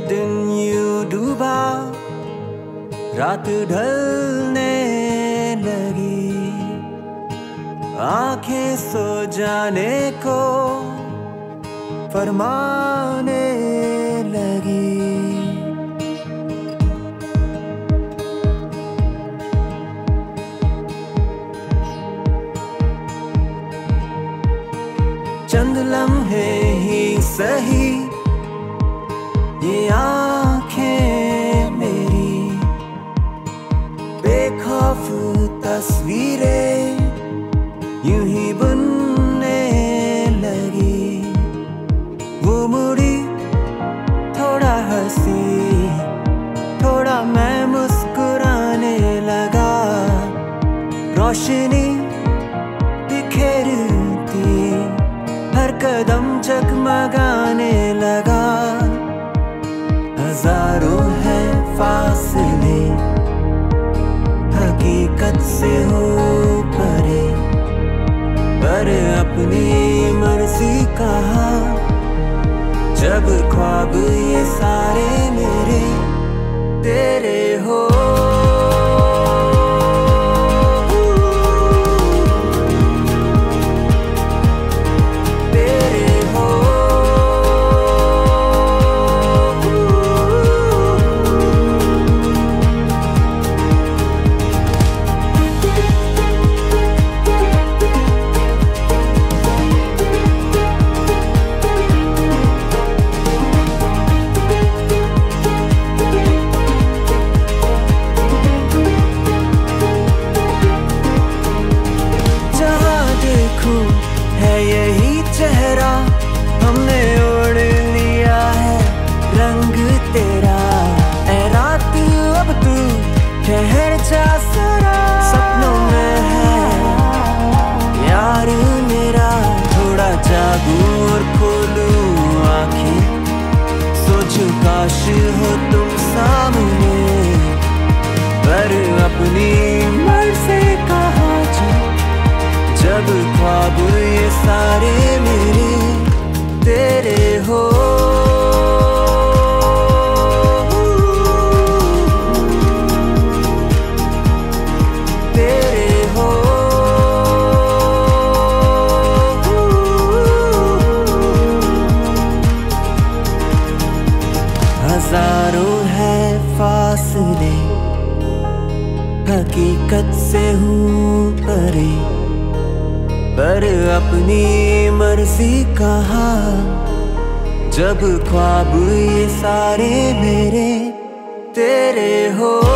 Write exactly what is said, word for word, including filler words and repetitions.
दिन यूं डूबा, रात ढलने लगी, आंखें सो जाने को फरमाने लगी। चंद लम्हे ही सही ये आंखें मेरी, बेखौफ तस्वीरें यूं ही बुनने लगी। वो मुड़ी थोड़ा हंसी, थोड़ा मैं मुस्कुराने लगा। रोशनी बिखेरती हर कदम जगमगाने लगा। हजारों है फासले हकीकत से हो परे, पर अपनी मर्जी कहा जब ख्वाब ये सारे मेरे तेरे हो। है यही चेहरा हमने ओढ़ लिया है रंग तेरा। ऐ रात अब तू ठहर जा जरा, सपनों में है यार मेरा। थोड़ा जागूं और खोलूं आंखें, सोचूं काश हो तुम सामने, पर अपनी मर्जी कहा जब ख्वाब ये सारे मेरे तेरे हो। तेरे हो। हजारों है फासले हकीकत से हूँ परे, पर अपनी मर्जी कहा जब ख्वाब ये सारे मेरे तेरे हो।